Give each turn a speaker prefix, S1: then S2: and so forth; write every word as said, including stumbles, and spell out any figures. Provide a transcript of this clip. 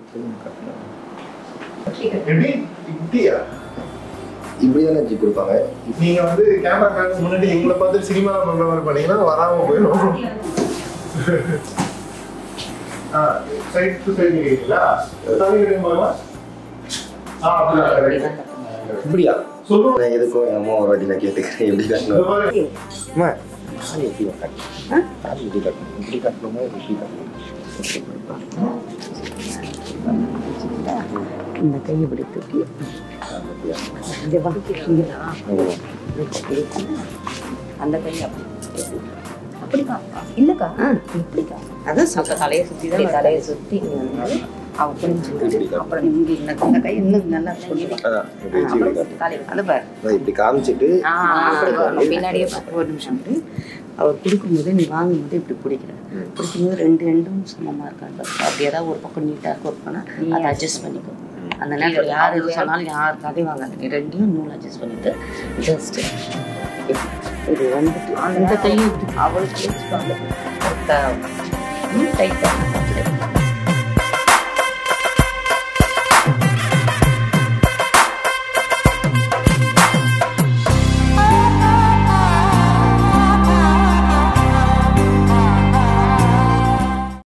S1: எப்படி இப்படியா
S2: இப்படிதானே ஜி கொடுப்பாங்க.
S1: நீங்க வந்து கேமரா கார்டு முன்னாடி எங்களை பார்த்து சினிமாவில் பண்ற மாதிரி பண்ணீங்கன்னா வராம போயிடும். சைட் டு சைடு கேட்கல
S2: இப்படியா சொல்லுங்க. எதுக்கும் என் அம்மா ஒரு வாட்டி நான் கேட்டுக்கிறேன். எப்படி கட்டணும் அம்மா? கால் எப்படி கட்டணும்? கால் எப்படி கட்டணும்? இப்படி கட்டணுமா எப்படி கட்டணும்?
S3: இந்த கையை இப்படி தூக்கி அந்த கையை அப்படி அப்படிக்கா இல்லைக்கா இப்படிக்கா அதான் சொல்ல தலையை சுற்றி தான் தலையை சுற்றி அவ புரிஞ்சுக்கிட்டு அப்புறம் இங்கே இந்த கை இன்னும் நல்லா அது பாரு
S2: இப்படி காமிச்சிட்டு
S3: பின்னாடியே ஒரு நிமிஷம் அவர் கொடுக்கும்போது நீ வாங்கும்போது இப்படி பிடிக்கிறேன். பிடிக்கும்போது ரெண்டு ரெண்டும் சமமாக இருக்காது. அப்படி ஏதாவது ஒரு பக்கம் நீட்டாக இருக்கும் இருக்குன்னா அதை அட்ஜஸ்ட் பண்ணிக்கோ. அந்த நேரத்தில் யார் எது சொன்னாலும் யாருக்காதையும் வாங்காது. நீ ரெண்டையும் நூல் அட்ஜஸ்ட் பண்ணிட்டு ஜஸ்ட்டு இது வந்துட்டு அந்த கையை அவளுக்கு டைட்டாக